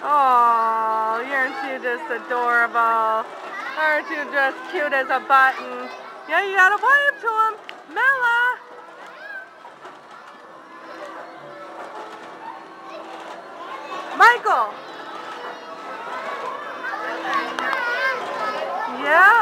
Oh, aren't you just adorable? Aren't you just cute as a button? Yeah, you gotta wave to him. Mela! Michael! Yeah.